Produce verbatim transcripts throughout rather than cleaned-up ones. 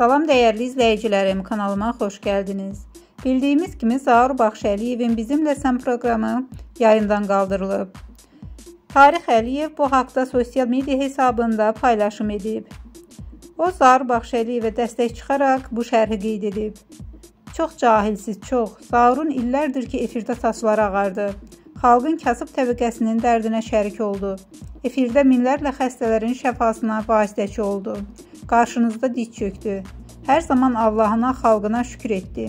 Salam dəyərli izləyicilərim, kanalıma xoş gəldiniz. Bildiyimiz kimi Zaur Baxşəliyevin Bizimlə Sən proqramı yayından qaldırılıb. Tarix Əliyev bu haqda sosial media hesabında paylaşım edib. O, Zaur Baxşəliyevə dəstək çıxaraq bu şərhi qeyd edib. Çox cahilsiz, çox. Zaurun illərdir ki, efirdə saçları ağardı. Xalqın kasıb təbəqəsinin dərdinə şərik oldu. Efirdə minlərlə xəstələrin şəfasına vasitəçi oldu. Qarşınızda diz çöktü. Hər zaman Allahına, xalqına şükür etdi.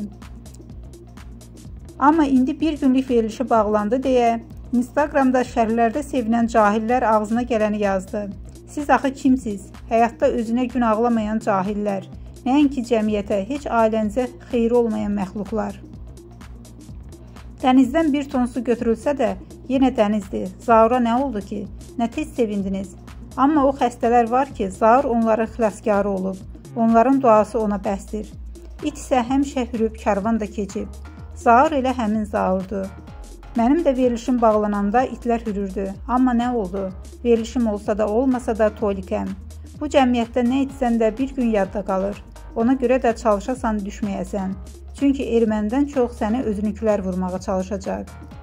Amma indi bir günlük verilişi bağlandı deyə Instagramda şərhlərdə sevinən cahillər ağzına gələni yazdı. Siz axı kimsiz? Həyatda özünə gün ağlamayan cahillər. Nəinki cəmiyyətə, heç ailənizə xeyri olmayan məxluqlar. Dənizdən bir ton su götürülsə də yenə dənizdir. Zaura nə oldu ki? Nə tez sevindiniz? Amma o xəstələr var ki, Zaur onların xilaskarı olub. Onların duası ona bəsdir. İt isə həmişə hürüb, karvan da keçib. Zaur elə həmin Zaurdur. Mənim də verilişim bağlananda itlər hürürdü. Amma nə oldu? Verilişim olsa da olmasa da tolikəm. Bu cəmiyyətdə nə etsən də bir gün yadda qalır. Ona görə də çalışasan düşməyəsən. Çünki ermənidən çox səni özünükülər vurmağa çalışacaq.